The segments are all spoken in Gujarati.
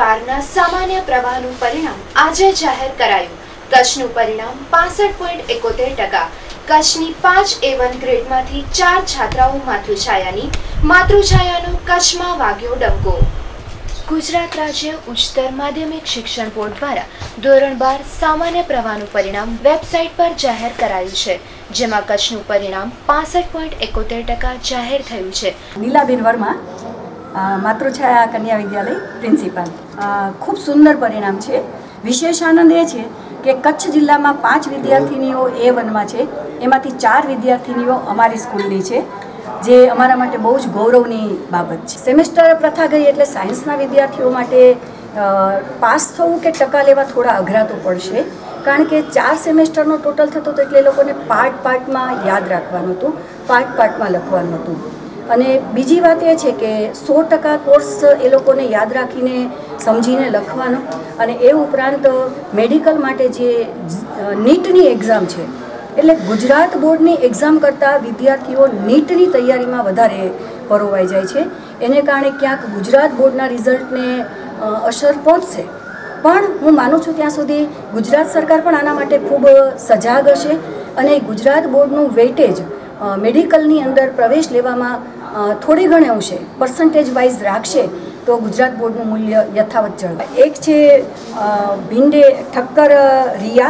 बारना सामान्य प्रवाहનું પરિણામ આજે જાહેર કરાયું। કચ્છનું પરિણામ 65.71%। કચ્છની 5 A1 ગ્રેડમાંથી 4 છાત્રાઓ માતૃછાયાનો કચ્છમાં વાગ્યો ડંકો। गुजरात राज्य उच्चतर माध्यमिक शिक्षण बोर्ड द्वारा धोरण 12 सामान्य प्रवाहનું परिणाम वेबसाइट पर जाहिर कराયું છે, જેમાં કચ્છનું પરિણામ 65.71% જાહેર થયું છે। नीलाबेन वर्मा मातृछाया कन्या विद्यालय प्रिंसिपल। खूब सुंदर परिणाम है। विशेष आनंद ए छे कि कच्छ जिल्ला में 5 विद्यार्थिनीओ A1 में है, एमांथी 4 विद्यार्थिनीओ अमारी स्कूलनी है, जे अमारा माटे बहु ज गौरवनी बाबत छे। सेमेस्टर प्रथा गई एटले सायन्सना विद्यार्थीओ माटे पास थवुं के टका लेवा थोड़ा अघरा तो पड़शे, कारण के 4 सेमेस्टरनो टोटल थतो तो एटले लोकोने पार्ट में याद राखवानुं हतुं, पार्ट में लखवानुं हतुं। अने बीजी बात ए छे के 100% कोर्स ए लोकोने याद राखीने समझीने लखवानो, अने ए उपरांत मेडिकल माटे जे नीटनी एक्जाम छे એટલે ગુજરાત બોર્ડની એક્ઝામ કરતાં વિદ્યાર્થીઓ નીટની તૈયારીમાં વધારે પરોવાઈ જાય છે। એને કારણે ક્યાંક ગુજરાત બોર્ડના રિઝલ્ટને અસર પહોંચશે, પણ હું માનું છું ત્યાં સુધી ગુજરાત સરકાર પણ આના માટે ખૂબ સજાગ હશે અને ગુજરાત બોર્ડનું વેઇટેજ મેડિકલની અંદર પ્રવેશ લેવામાં થોડી ઘણી અંશે પર્સન્ટેજ વાઇઝ રાખશે તો ગુજરાત બોર્ડનું મૂલ્ય યથાવત જળવાય। એક છે ભીંડે ઠક્કર રિયા,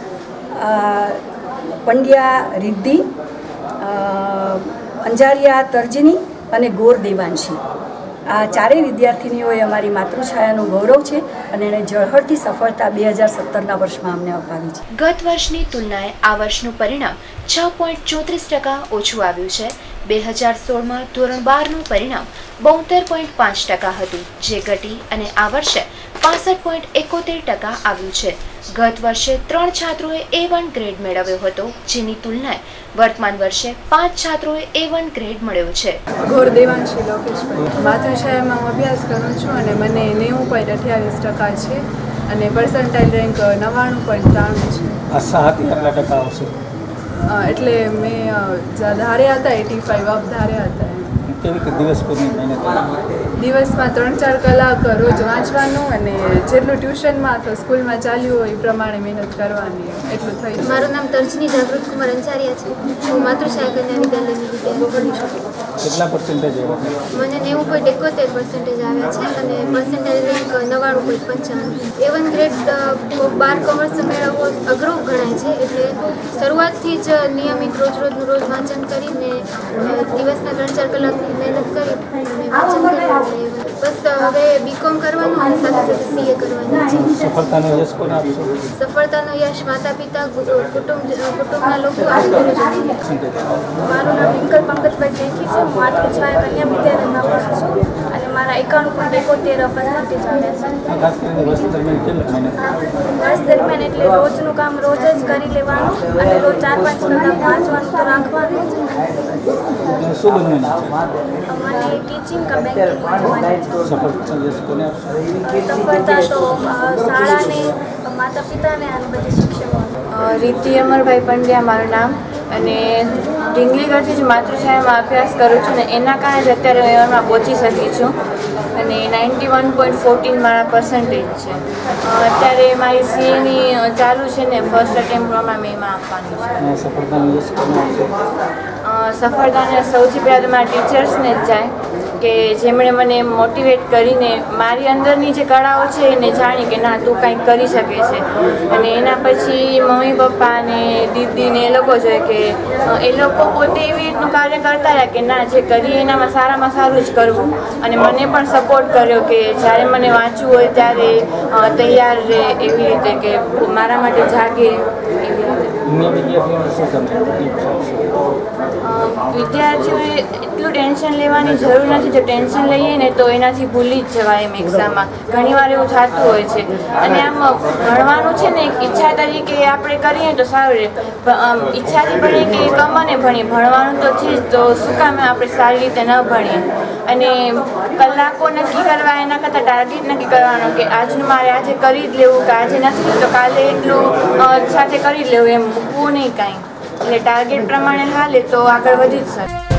पंड्या रिद्धि, अंजारिया तर्जनी और गोर देवांशी। आ चारे विद्यार्थिनीओए अमारी मातृछायानुं गौरव है अने एने झळहळती सफलता 2017 वर्ष में अमने अपावी छे। गत वर्षनी तुलनाए आ वर्षनुं परिणाम 6.34% ओछुं आव्युं छे। 2016 में धोरण 12 નું परिणाम 72.5% हतुं, जे घटी अने आ वर्षे 65.71% आव्युं छे। गत वर्षे 3 छात्रोए A1 ग्रेड मेळव्यो हतो, जेनी तुलनाए वर्तमान वर्षे 5 छात्रोए A1 ग्रेड मळ्यो छे। घोर देवांशी लोकेशभाई मातृछायामां हुं अभ्यास करूं छुं अने मने 90.28% छे अने पर्सेंटाइल रेंक 99.93 छे। आ सात કેટલા ટકા આવશે? એટલે મેં ધાર્યા હતા 85 અપ ધાર્યા હતા। દિવસ પૂરી મહેનત, દિવસમાં 3-4 કલાક રોજ વાંચવાનું અને જેટલું ટ્યુશનમાં અથવા સ્કૂલમાં ચાલ્યું હોય એ પ્રમાણે મહેનત કરવાની, એટલું થઈ જાય। મારું નામ તર્જની જાગૃત કુમાર અંચારિયા છે। હું માતૃછાયા કન્યા વિદ્યાલયની વિદ્યાર્થી ભણી છું। કેટલા પર્સન્ટેજ આવ્યા? મને 90.71% આવ્યા છે અને percentage rank 99.95। A1 grade 12 commerce મેળવવો અઘરો ગણાય છે, એટલે શરૂઆતથી જ નિયમિત રોજનું રોજ વાંચન કરીને દિવસના 3-4 કલાકની મહેનત કરી અને વાંચન કરી બસ હવે બીકોમ કરવાનું અને સાથે સાથે CA કરવાનું છે। સફળતાનો યશ કોને આપશો? સફળતાનો યશ માતા પિતા, કુટુંબના લોકો અને ગુરુજનો। મારું નામ વિંકલ પંકજભાઈ જેઠી છે। હું માતૃછાયા કન્યા વિદ્યાલયમાં ભણું છું અને મારા 91.71% આવ્યા છે। ખાસ કરીને વર્ષ દરમિયાન કેટલી મહેનત? વર્ષ દરમિયાન એટલે રોજનું કામ રોજ જ કરી લેવાનું અને રોજ 4-5 કલાક વાંચવાનું તો રાખવાનું જ। શું બનવાનું છે? મને ટીચિંગ કા બેંકિંગમાં જવાનું છે। સફળતાનો યશ કોને આપશો? સફળતા તો શાળાને, માતા પિતાને અને બધી શિક્ષકો। રીતિ અમરભાઈ પંડ્યા મારું નામ અને ઢીંગલીગઢથી જ માતૃછાયામાં અભ્યાસ કરું છું અને એના કારણે જ અત્યારે હું એમાં પહોંચી શકી છું અને 91.14 મારા પર્સન્ટેજ છે। અત્યારે મારી CAની ચાલુ છે ને ફર્સ્ટ અટેમ્પ્ટમાં મેં એમાં આપવાની છે। સફળતાનો યશ કોને આપશો? સફળતાને સૌથી પહેલાં તો મારા ટીચર્સને જ જાય કે જેમણે મને મોટિવેટ કરીને મારી અંદરની જે કળાઓ છે એને જાણી કે ના તું કંઈક કરી શકે છે, અને એના પછી મમ્મી પપ્પા ને દીદી ને એ લોકો જોઈએ કે એ લોકો પોતે એવી રીતનું કાર્ય કરતા રહ્યા કે ના જે કરીએ એનામાં સારામાં સારું જ કરવું, અને મને પણ સપોર્ટ કર્યો કે જ્યારે મને વાંચવું હોય ત્યારે તૈયાર રહે, એવી રીતે કે મારા માટે જાગે એવી રીતે। વિદ્યાર્થીઓએ એટલું ટેન્શન લેવાની જરૂર નથી। જો ટેન્શન લઈએ ને તો એનાથી ભૂલી જ જવાય એમ એક્ઝામમાં, ઘણીવાર એવું થતું હોય છે। અને આમ ભણવાનું છે ને એક ઈચ્છા તરીકે આપણે કરીએ તો સારું રહે, ઈચ્છાથી ભણીએ કે કમાને ભણીએ, ભણવાનું તો છે જ, તો શું કામ આપણે સારી રીતે ન ભણીએ। અને કલાકો નક્કી કરવા એના કરતાં ટાર્ગેટ નક્કી કરવાનો કે આજનું મારે આજે કરી જ લેવું, કે આજે નથી તો કાલે એટલું સાથે કરી જ લેવું, એમ મૂકવું નહીં કાંઈ। એટલે ટાર્ગેટ પ્રમાણે હાલે તો આગળ વધી જ શકે।